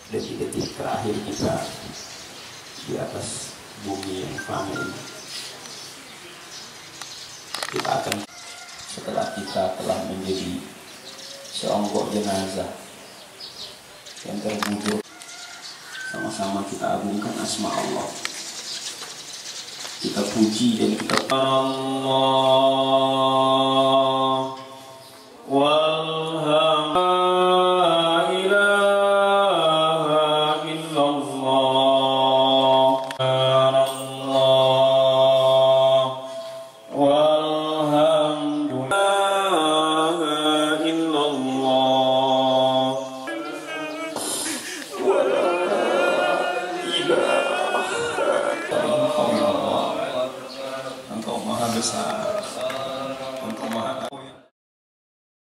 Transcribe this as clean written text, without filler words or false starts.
detik-detik terakhir kita di atas bumi yang fana ini. Kita akan, setelah kita telah menjadi seonggok jenazah yang terbujur, sama-sama kita agungkan asma Allah, kita puji dan kita Allah